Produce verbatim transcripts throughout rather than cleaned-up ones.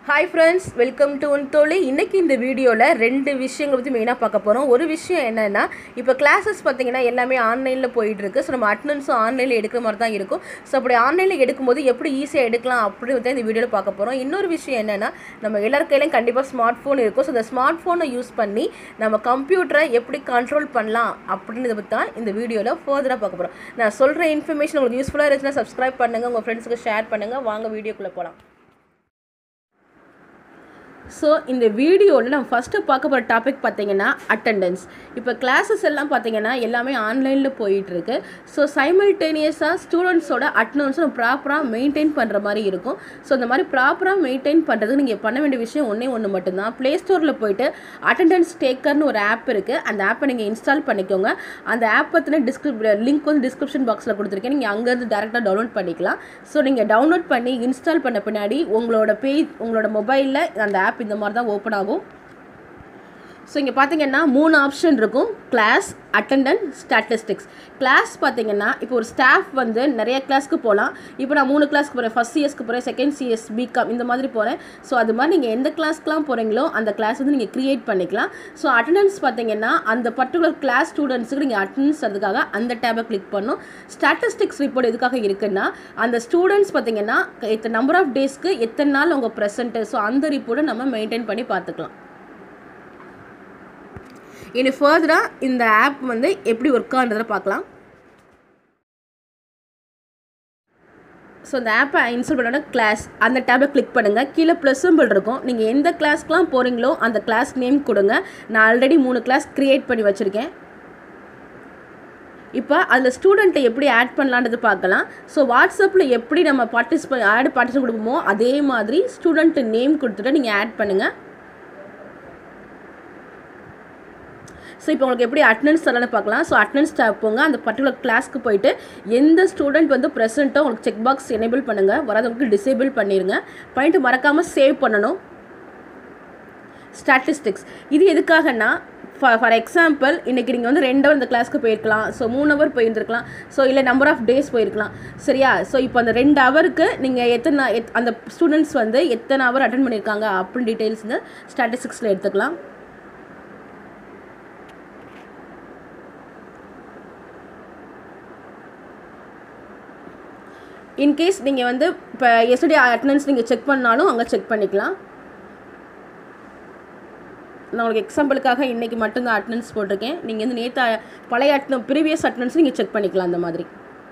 Hi friends, welcome to Untoli. இன்னைக்கு இந்த வீடியோல ரெண்டு விஷயங்களை பத்தி மெயினா பார்க்க போறோம். ஒரு விஷயம் என்னன்னா, இப்போ கிளாसेस பாத்தீங்கன்னா எல்லாமே ஆன்லைன்ல போயிட்டு இருக்கு. சோ நம்ம அட்டெண்டன்ஸும் ஆன்லைன்ல எடுக்கிற மாதிரி தான் இருக்கும். சோ அப்படி ஆன்லைன்ல எடுக்கும்போது எப்படி ஈஸியா எடுக்கலாம் அப்படி வந்து இந்த வீடியோல பார்க்க போறோம். இன்னொரு விஷயம் என்னன்னா, நம்ம எல்லார் கையிலயும் கண்டிப்பா ஸ்மார்ட் போன் இருக்கும். சோ அந்த ஸ்மார்ட் போனை யூஸ் பண்ணி நம்ம கம்ப்யூட்டரை எப்படி கண்ட்ரோல் பண்ணலாம் அப்படின்றத பத்தி தான் இந்த வீடியோல ஃபர்தரா பார்க்க போறோம். நான் சொல்ற இன்ஃபர்மேஷன் உங்களுக்கு யூஸ்ஃபுல்லா இருந்துச்சுன்னா சப்ஸ்கிரைப் பண்ணுங்க, உங்க ஃப்ரெண்ட்ஸ்க்கு ஷேர் பண்ணுங்க. வாங்க வீடியோக்குள்ள போலாம். ஸோ இந்த வீடியோவில் நம்ம ஃபஸ்ட்டு பார்க்க போகிற டாபிக் பார்த்தீங்கன்னா அட்டெண்டன்ஸ். இப்போ கிளாஸஸ் எல்லாம் பார்த்தீங்கன்னா எல்லாமே ஆன்லைனில் போயிட்டுருக்கு. ஸோ சைமல்டேனியஸாக ஸ்டூடெண்ட்ஸோட அட்டெண்டன்ஸும் ப்ராப்பராக மெயின்டைன் பண்ணுற மாதிரி இருக்கும். ஸோ இந்த மாதிரி ப்ராப்பராக மெயின்டைன் பண்ணுறதுக்கு நீங்கள் பண்ண வேண்டிய விஷயம் ஒன்றே ஒன்று மட்டும்தான். ப்ளே ஸ்டோரில் போய்ட்டு அட்டெண்டன்ஸ் டேக்கர்னு ஒரு ஆப் இருக்குது. அந்த ஆப்பை நீங்கள் இன்ஸ்டால் பண்ணிக்கோங்க. அந்த ஆப் பற்றின டிஸ்கிரிப் லிங்க் வந்து டிஸ்கிரிப்ஷன் பாக்ஸில் கொடுத்துருக்கேன். நீங்கள் அங்கேருந்து டேரெக்டாக டவுன்லோட் பண்ணிக்கலாம். ஸோ நீங்கள் டவுன்லோட் பண்ணி இன்ஸ்டால் பண்ண பின்னாடி உங்களோட பேஜ் உங்களோட மொபைலில் அந்த ஆப் இந்த மாதிரி தான் ஓப்பன் ஆகும். ஸோ இங்கே பார்த்தீங்கன்னா மூணு ஆப்ஷன் இருக்கும்: கிளாஸ், அட்டெண்டன்ஸ், ஸ்டாட்டிஸ்டிக்ஸ். கிளாஸ் பார்த்தீங்கன்னா இப்போ ஒரு ஸ்டாஃப் வந்து நிறைய கிளாஸ்க்கு போகலாம். இப்போ நான் மூணு கிளாஸ்க்கு போகிறேன், ஃபஸ்ட் சிஎஸ்க்கு போகிறேன், செகண்ட் சிஎஸ், பிகாம் இந்த மாதிரி போகிறேன். ஸோ அது மாதிரி நீங்கள் எந்த கிளாஸ்க்குலாம் போகிறீங்களோ அந்த கிளாஸ் வந்து நீங்கள் க்ரியேட் பண்ணிக்கலாம். ஸோ அட்டெண்டன்ஸ் பார்த்தீங்கன்னா அந்த பர்டிகுலர் கிளாஸ் ஸ்டூடெண்ட்ஸுக்கு நீங்கள் அட்டெண்டன்ஸ் அதுக்காக அந்த டேபை கிளிக் பண்ணணும். ஸ்டாட்டிஸ்டிக்ஸ் ரிப்போர்ட் எதுக்காக இருக்குன்னா அந்த ஸ்டூடெண்ட்ஸ் பார்த்தீங்கன்னா எத்தனை நம்பர் ஆஃப் டேஸ்க்கு எத்தனை நாள் அவங்க ப்ரெசென்ட்டு, ஸோ அந்த ரிப்போர்ட்டை நம்ம மெயின்டைன் பண்ணி பார்த்துக்கலாம். இனி ஃபர்தராக இந்த ஆப் வந்து எப்படி ஒர்க் ஆகுன்றதை பார்க்கலாம். ஸோ இந்த ஆப்பை இன்ஸ்டால் பண்ணோட கிளாஸ் அந்த டேபை கிளிக் பண்ணுங்கள். கீழே ப்ளஸ் சிம்பிள் இருக்கும். நீங்கள் எந்த கிளாஸ்க்கெலாம் போகிறீங்களோ அந்த கிளாஸ் நேம் கொடுங்க. நான் ஆல்ரெடி மூணு கிளாஸ் க்ரியேட் பண்ணி வச்சுருக்கேன். இப்போ அதில் ஸ்டூடெண்ட்டை எப்படி ஆட் பண்ணலான்றது பார்க்கலாம். ஸோ வாட்ஸ்அப்பில் எப்படி நம்ம பார்ட்டிசிபே ஆட் பார்ட்டிசிபேட் கொடுப்போமோ அதே மாதிரி ஸ்டூடெண்ட்டு நேம் கொடுத்துட்டு நீங்கள் ஆட் பண்ணுங்கள். ஸோ இப்போ உங்களுக்கு எப்படி அட்டெண்டன்ஸ் தரலான்னு பார்க்கலாம். ஸோ அட்டெண்டன்ஸ் டேப் போங்க. அந்த பர்டிகுலர் கிளாஸ்க்கு போயிட்டு எந்த ஸ்டூடெண்ட் வந்து ப்ரெசென்ட்டோ உங்களுக்கு செக் பாக்ஸ் எனேபிள் பண்ணுங்கள், வராதவங்களுக்கு டிசேபிள் பண்ணிடுங்க. பண்ணிட்டு மறக்காமல் சேவ் பண்ணணும். ஸ்டாட்டிஸ்டிக்ஸ் இது எதுக்காகனா, ஃபார் ஃபார் எக்ஸாம்பிள் இன்றைக்கி நீங்கள் வந்து ரெண்டு ஹவர் இந்த கிளாஸ்க்கு போயிருக்கலாம், ஸோ மூணு ஹவர் போயிருந்துருக்கலாம், ஸோ இல்லை நம்பர் ஆஃப் டேஸ் போயிருக்கலாம், சரியா? ஸோ இப்போ அந்த ரெண்டு ஹவருக்கு நீங்கள் எத்தனை எத் அந்த ஸ்டூடெண்ட்ஸ் வந்து எத்தனை ஹவர் அட்டென்ட் பண்ணியிருக்காங்க அப்படின்னு டீட்டெயில்ஸ் இந்த ஸ்டாட்டிஸ்டிக்ஸில் எடுத்துக்கலாம். இன்கேஸ் நீங்கள் வந்து இப்போ எஸ்டர்டே அட்டெண்டன்ஸ் நீங்கள் செக் பண்ணாலும் அங்கே செக் பண்ணிக்கலாம். நான் உங்களுக்கு எக்ஸாம்பிளுக்காக இன்றைக்கி மட்டும்தான் அட்டெண்டன்ஸ் போட்டிருக்கேன். நீங்கள் வந்து நேற்று பழைய அட்டெண்ட் ப்ரீவியஸ் அட்டெண்டன்ஸ் நீங்கள் செக் பண்ணிக்கலாம் அந்த மாதிரி.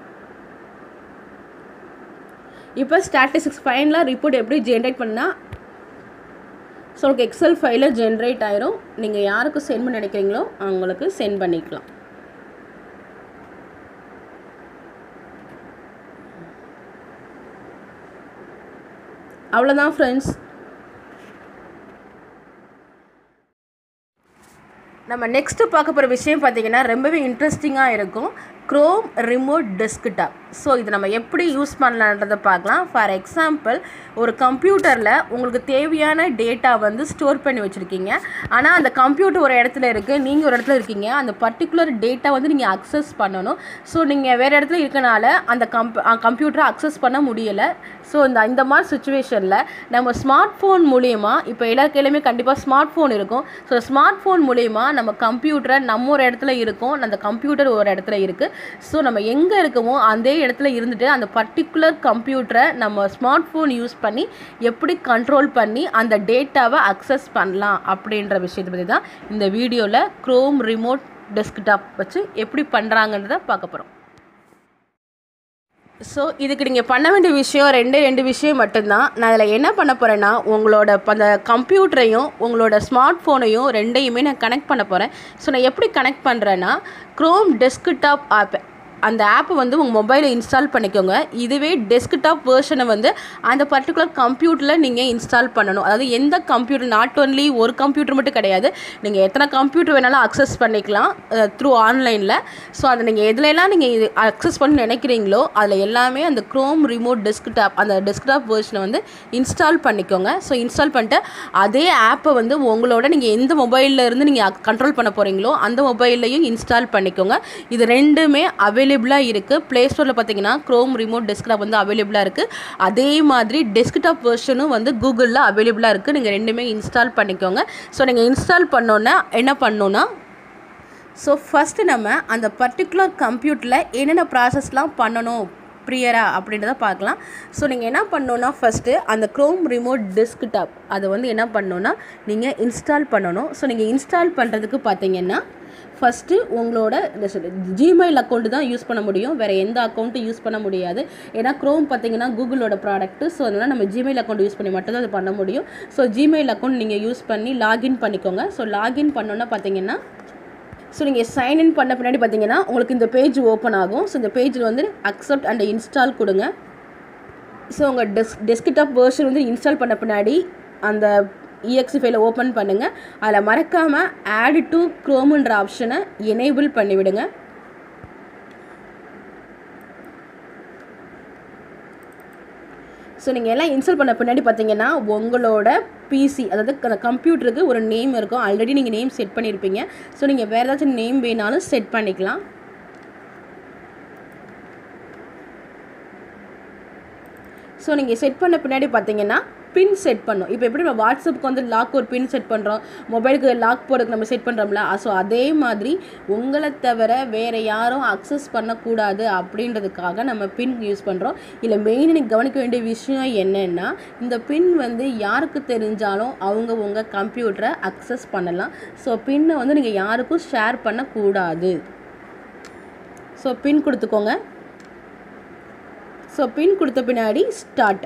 இப்போ ஸ்டாட்டிஸ்டிக்ஸ் ஃபைனலாக ரிப்போர்ட் எப்படி ஜென்ரேட் பண்ணால் ஸோ உங்களுக்கு எக்ஸல் ஃபைலில் ஜென்ரேட் ஆயிரும். நீங்கள் யாருக்கு சென்ட் பண்ண நினைக்கிறீங்களோ அவங்களுக்கு சென்ட் பண்ணிக்கலாம். அவ்வளோதான் ஃப்ரெண்ட்ஸ். நம்ம நெக்ஸ்ட்டு பார்க்க போகிற விஷயம் பார்த்தீங்கன்னா ரொம்பவே இன்ட்ரெஸ்டிங்காக இருக்கும். Chrome remote desktop. ஸோ இது நம்ம எப்படி யூஸ் பண்ணலான்றதை பார்க்கலாம். ஃபார் எக்ஸாம்பிள் ஒரு கம்ப்யூட்டரில் உங்களுக்கு தேவையான டேட்டா வந்து ஸ்டோர் பண்ணி வச்சுருக்கீங்க. ஆனால் அந்த கம்ப்யூட்டர் ஒரு இடத்துல இருக்குது, நீங்கள் ஒரு இடத்துல இருக்கீங்க. அந்த பர்டிகுலர் டேட்டா வந்து நீங்கள் அக்சஸ் பண்ணணும். ஸோ நீங்கள் வேறு இடத்துல இருக்கனால அந்த கம்ப் கம்ப்யூட்டரை அக்சஸ் பண்ண முடியலை. ஸோ இந்த இந்த மாதிரி சுச்சுவேஷனில் நம்ம ஸ்மார்ட் ஃபோன் மூலிமா, இப்போ எல்லா கையிலுமே கண்டிப்பாக ஸ்மார்ட் ஃபோன் இருக்கும். ஸோ ஸ்மார்ட் ஃபோன் மூலிமா நம்ம கம்ப்யூட்டரை நம்ம ஒரு இடத்துல இருக்கும், அந்த கம்ப்யூட்டர் ஒரு இடத்துல இருக்குது. ஸோ நம்ம எங்கே இருக்கோமோ அதே இடத்துல இருந்துட்டு அந்த பர்டிகுலர் கம்ப்யூட்டரை நம்ம ஸ்மார்ட் ஃபோன் யூஸ் பண்ணி எப்படி கண்ட்ரோல் பண்ணி அந்த டேட்டாவை அக்சஸ் பண்ணலாம் அப்படின்ற விஷயத்தை பற்றி தான் இந்த வீடியோவில் க்ரோம் ரிமோட் டெஸ்க்டாப் வச்சு எப்படி பண்ணுறாங்கன்றதை பார்க்க போகிறோம். ஸோ இதுக்கு நீங்கள் பண்ண வேண்டிய விஷயம் ரெண்டு ரெண்டு விஷயம் மட்டும்தான். நான் அதில் என்ன பண்ண போகிறேன்னா, உங்களோட அந்த கம்ப்யூட்டரையும் உங்களோட ஸ்மார்ட் ஃபோனையும் ரெண்டையுமே நான் கனெக்ட் பண்ண போகிறேன். ஸோ நான் எப்படி கனெக்ட் பண்ணுறேன்னா, க்ரோம் டெஸ்க்டாப் ஆப் அந்த ஆப்பை வந்து உங்கள் மொபைலில் இன்ஸ்டால் பண்ணிக்கோங்க. இதுவே டெஸ்க்டாப் வேர்ஷனை வந்து அந்த பர்டிகுலர் கம்ப்யூட்டரில் நீங்கள் இன்ஸ்டால் பண்ணணும். அதாவது எந்த கம்ப்யூட்டர், நாட் ஒன்லி ஒரு கம்ப்யூட்டர் மட்டும் கிடையாது, நீங்கள் எத்தனை கம்ப்யூட்டர் வேணாலும் அக்சஸ் பண்ணிக்கலாம் த்ரூ ஆன்லைனில். ஸோ அதை நீங்கள் எதுலெல்லாம் நீங்கள் இது அக்சஸ் பண்ணி நினைக்கிறீங்களோ அதில் எல்லாமே அந்த க்ரோம் ரிமோட் டெஸ்க்டாப் அந்த டெஸ்க்டாப் வேர்ஷனை வந்து இன்ஸ்டால் பண்ணிக்கோங்க. ஸோ இன்ஸ்டால் பண்ணிட்டு அதே ஆப்பை வந்து உங்களோட நீங்கள் எந்த மொபைலில் இருந்து நீங்கள் கண்ட்ரோல் பண்ண போகிறீங்களோ அந்த மொபைல்லையும் இன்ஸ்டால் பண்ணிக்கோங்க. இது ரெண்டுமே அவைலபிள் அவைலபிளாக இருக்குது. ப்ளே ஸ்டோரில் பார்த்தீங்கன்னா க்ரோம் ரிமோட் டெஸ்க்டாப் வந்து அவைலபிளாக இருக்குது. அதே மாதிரி டெஸ்க்டாப் வெர்ஷனும் வந்து கூகுளில் அவைலபிளாக இருக்குது. நீங்கள் ரெண்டுமே இன்ஸ்டால் பண்ணிக்கோங்க. ஸோ நீங்கள் இன்ஸ்டால் பண்ணோன்னா என்ன பண்ணணுன்னா, ஸோ ஃபஸ்ட்டு நம்ம அந்த பர்டிகுலர் கம்ப்யூட்டரில் என்னென்ன ப்ராசஸ்லாம் பண்ணணும் ப்ரியரா அப்படின்றத பார்க்கலாம். ஸோ நீங்கள் என்ன பண்ணணுன்னா, ஃபஸ்ட்டு அந்த க்ரோம் ரிமோட் டெஸ்க்டாப் அதை வந்து என்ன பண்ணணுன்னா நீங்கள் இன்ஸ்டால் பண்ணணும். ஸோ நீங்கள் இன்ஸ்டால் பண்ணுறதுக்கு பார்த்தீங்கன்னா ஃபஸ்ட்டு உங்களோட ஜிமெயில் அக்கௌண்ட்டு தான் யூஸ் பண்ண முடியும். வேறு எந்த அக்கௌண்ட்டும் யூஸ் பண்ண முடியாது. ஏன்னா க்ரோம் பார்த்தீங்கன்னா கூகுளோட ப்ராடக்ட்டு. ஸோ அதனால் நம்ம ஜிமெயில் அக்கௌண்ட் யூஸ் பண்ணி மட்டும்தான் அது பண்ண முடியும். ஸோ ஜிமெயில் அக்கௌண்ட் நீங்கள் யூஸ் பண்ணி லாகின் பண்ணிக்கோங்க. ஸோ லாகின் பண்ணோன்னா பார்த்தீங்கன்னா, ஸோ நீங்கள் சைன்இன் பண்ண பின்னாடி பார்த்தீங்கன்னா உங்களுக்கு இந்த பேஜ் ஓப்பன் ஆகும். ஸோ இந்த பேஜில் வந்து அக்செப்ட் அண்ட் இன்ஸ்டால் கொடுங்க. ஸோ உங்கள் டெஸ்க் டெஸ்க்டாப் வெர்ஷன் வந்து இன்ஸ்டால் பண்ண பின்னாடி அந்த இஎக்ஸி ஃபைலை ஓப்பன் பண்ணுங்கள். அதில் மறக்காமல் ஆட் டு க்ரோம்ன்ற ஆப்ஷனை எனேபிள் பண்ணிவிடுங்க. ஸோ நீங்கள் எல்லாம் இன்ஸ்டால் பண்ண பின்னாடி பார்த்தீங்கன்னா உங்களோட பிசி, அதாவது அந்த கம்ப்யூட்டருக்கு ஒரு நேம் இருக்கும். ஆல்ரெடி நீங்கள் நேம் செட் பண்ணியிருப்பீங்க. ஸோ நீங்கள் வேறு ஏதாச்சும் நேம் வேணாலும் செட் பண்ணிக்கலாம். ஸோ நீங்கள் செட் பண்ண பின்னாடி பார்த்தீங்கன்னா பின் செட் பண்ணும். இப்போ எப்படி நம்ம வாட்ஸ்அப்புக்கு வந்து லாக் ஒரு பின் செட் பண்ணுறோம், மொபைலுக்கு லாக் போர்டுக்கு நம்ம செட் பண்ணுறோம்ல, ஸோ அதே மாதிரி உங்களை தவிர வேறு யாரும் அக்சஸ் பண்ணக்கூடாது அப்படின்றதுக்காக நம்ம பின் யூஸ் பண்ணுறோம். இல்லை மெயின் எனக்கு கவனிக்க வேண்டிய விஷயம் என்னென்னா, இந்த பின் வந்து யாருக்கு தெரிஞ்சாலும் அவங்க உங்கள் கம்ப்யூட்டரை அக்சஸ் பண்ணலாம். ஸோ பின்னை வந்து நீங்கள் யாருக்கும் ஷேர் பண்ணக்கூடாது. ஸோ பின் கொடுத்துக்கோங்க. ஸோ பின் கொடுத்த பின்னாடி ஸ்டார்ட்.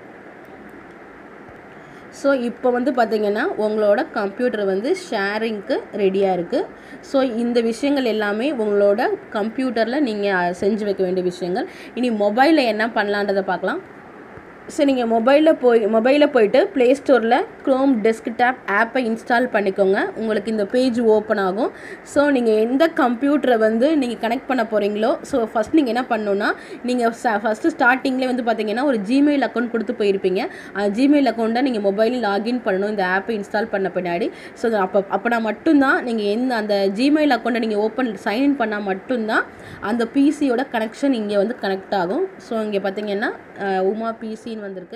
ஸோ இப்போ வந்து பார்த்திங்கன்னா உங்களோட கம்ப்யூட்டர் வந்து ஷேரிங்க்கு ரெடியாக இருக்குது. ஸோ இந்த விஷயங்கள் எல்லாமே உங்களோட கம்ப்யூட்டரில் நீங்கள் செஞ்சு வைக்க வேண்டிய விஷயங்கள். இனி மொபைலில் என்ன பண்ணலான்றதை பார்க்கலாம். ஸோ நீங்கள் மொபைலில் போய் மொபைலில் போய்ட்டு ப்ளே ஸ்டோரில் க்ரோம் டெஸ்க்டாப் ஆப்பை இன்ஸ்டால் பண்ணிக்கோங்க. உங்களுக்கு இந்த பேஜ் ஓப்பன் ஆகும். ஸோ நீங்கள் எந்த கம்ப்யூட்டரை வந்து நீங்கள் கனெக்ட் பண்ண போகிறீங்களோ, ஸோ ஃபஸ்ட் நீங்கள் என்ன பண்ணணுன்னா, நீங்கள் ஃபஸ்ட்டு ஸ்டார்டிங்லேயே வந்து பார்த்தீங்கன்னா ஒரு ஜிமெயில் அக்கௌண்ட் கொடுத்து போயிருப்பீங்க. அந்த ஜிமெயில் அக்கௌண்ட்டை நீங்கள் மொபைலில் லாகின் பண்ணணும் இந்த ஆப்பை இன்ஸ்டால் பண்ண பின்னாடி. ஸோ அப்போ அப்போனா மட்டும்தான் நீங்கள் எந்த அந்த ஜிமெயில் அக்கௌண்ட்டை நீங்கள் ஓப்பன் சைன்இன் பண்ணால் மட்டும்தான் அந்த பிசியோட கனெக்ஷன் இங்கே வந்து கனெக்ட் ஆகும். ஸோ இங்கே பார்த்தீங்கன்னா உமா பிசின்னு வந்திருக்கு.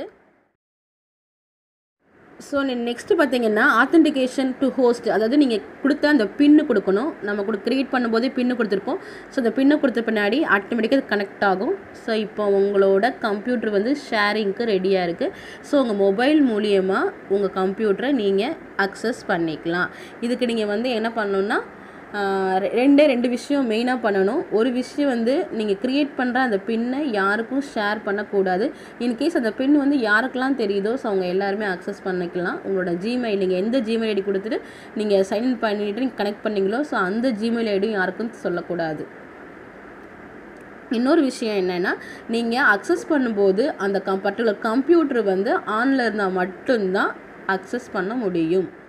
ஸோ நெக்ஸ்ட்டு பார்த்தீங்கன்னா ஆத்தென்டிகேஷன் டு ஹோஸ்ட், அதாவது நீங்கள் கொடுத்த அந்த பின்னு கொடுக்கணும். நம்ம கூட க்ரியேட் பண்ணும்போதே பின்னு கொடுத்துருப்போம். ஸோ அந்த பின்னை கொடுத்த பின்னாடி ஆட்டோமேட்டிக்காக அது கனெக்ட் ஆகும். ஸோ இப்போ உங்களோட கம்ப்யூட்டர் வந்து ஷேரிங்க்கு ரெடியாக இருக்குது. ஸோ உங்கள் மொபைல் மூலியமாக உங்கள் கம்ப்யூட்டரை நீங்கள் அக்சஸ் பண்ணிக்கலாம். இதுக்கு நீங்கள் வந்து என்ன பண்ணணுன்னா, ரெண்டே ரெண்டு விஷயம் மெயினாக பண்ணணும். ஒரு விஷயம் வந்து நீங்கள் க்ரியேட் பண்ணுற அந்த பின்னை யாருக்கும் ஷேர் பண்ணக்கூடாது. இன்கேஸ் அந்த பின் வந்து யாருக்கெல்லாம் தெரியுதோ ஸோ அவங்க எல்லாருமே அக்சஸ் பண்ணிக்கலாம். உங்களோட ஜிமெயில் நீங்கள் எந்த ஜிமெயில் ஐடி கொடுத்துட்டு நீங்கள் சைன்இன் பண்ணிவிட்டு நீங்கள் கனெக்ட் பண்ணிங்களோ ஸோ அந்த ஜிமெயில் ஐடியும் யாருக்கும் சொல்லக்கூடாது. இன்னொரு விஷயம் என்னென்னா, நீங்கள் அக்சஸ் பண்ணும்போது அந்த கம் பர்டிகுலர் கம்ப்யூட்டர் வந்து ஆனில் இருந்தால் மட்டும்தான் அக்சஸ் பண்ண முடியும்.